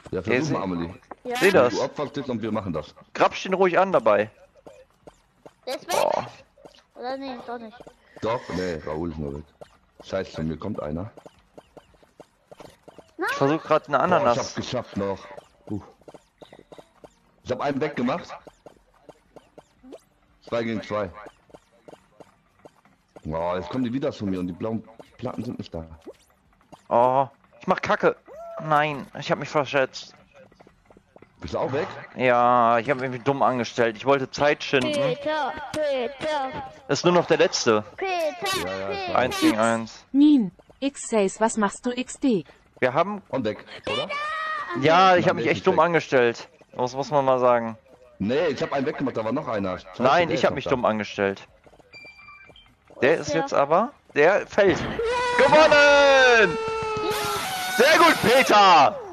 Ja, versuch mal, Amelie. Ja. Seh das. Du opferst dich und wir machen das. Grabsch den ruhig an dabei. Der ist weg? Oh. Oder nee, doch nicht. Doch, nee, Raoul ist nur weg. Scheiße, von mir kommt einer. Ich versuche gerade eine Boah, ich Ananas. hab's geschafft noch. Ich hab einen weggemacht. 2 gegen 2. Oh, jetzt kommen die wieder zu mir und die blauen Platten sind nicht da. Oh, ich mach Kacke. Nein, ich habe mich verschätzt. Bist du auch weg? Ja, ich habe mich dumm angestellt. Ich wollte Zeit schinden. Peter. Ist nur noch der letzte. Peter. 1 gegen 1. Nin, X6, was machst du XD? Wir haben... Und weg, oder? Ja, ich Nein, habe mich der ist echt dumm nicht weg. angestellt. Das muss man mal sagen. Nee, ich hab einen weggemacht, da war noch einer. Scheiße, Nein, der ich ist habe noch mich da. dumm angestellt. Der ist der? jetzt aber... Der fällt. Gewonnen! Sehr gut, Peter!